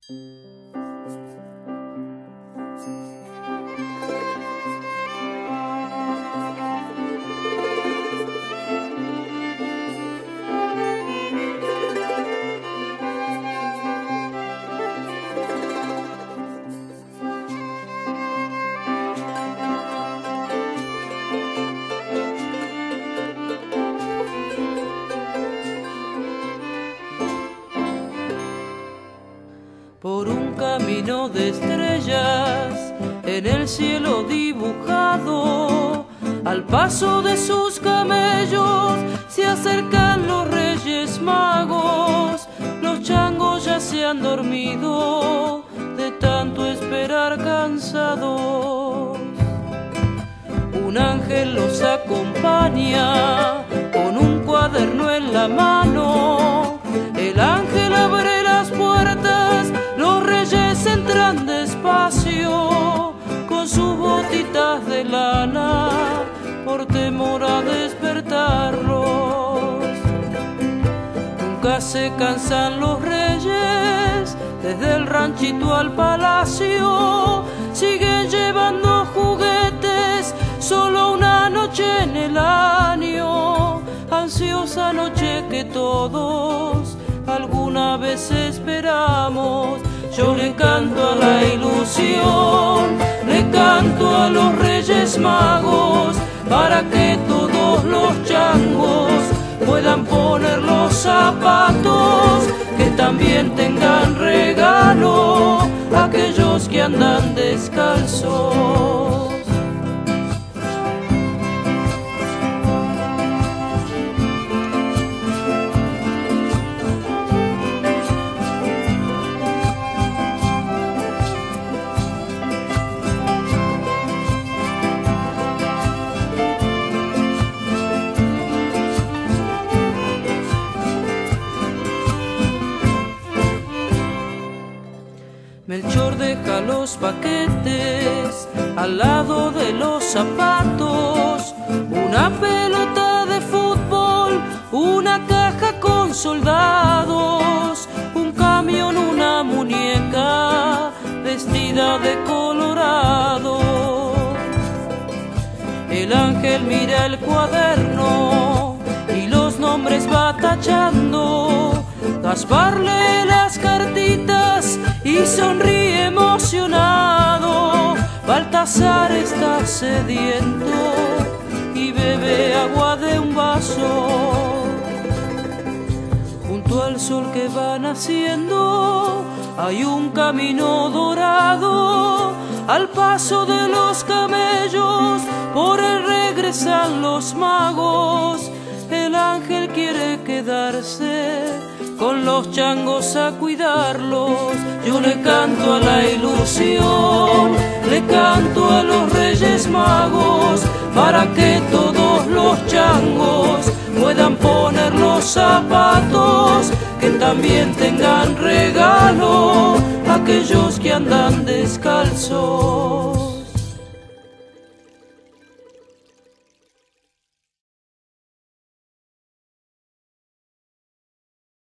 Por un camino de estrellas en el cielo dibujado, al paso de sus camellos se acercan los Reyes Magos. Los changos ya se han dormido de tanto esperar cansados. Un ángel los acompaña con un cuaderno en la mano. El ángel abre las puertas, los reyes entran despacio con sus botitas de lana por temor a despertarlos. Nunca se cansan los reyes, desde el ranchito al palacio siguen llevando juguetes, solo una noche en el año, ansiosa noche que todos alguna vez esperamos. Yo le canto a la ilusión, le canto a los Reyes Magos, para que todos los changos puedan poner los zapatos, que también tengan regalo aquellos que andan descalzos. Melchor deja los paquetes al lado de los zapatos, una pelota de fútbol, una caja con soldados, un camión, una muñeca vestida de colorado. El ángel mira el cuaderno y los nombres va tachando. Gaspar lee las cartitas y sonríe emocionado. Baltasar está sediento y bebe agua de un vaso. Junto al sol que va naciendo hay un camino dorado, al paso de los camellos por él regresan los magos. El ángel quiere quedarse con los changos a cuidarlos. Yo le canto a la ilusión, le canto a los Reyes Magos, para que todos los changos puedan poner los zapatos, que también tengan regalo aquellos que andan descalzos.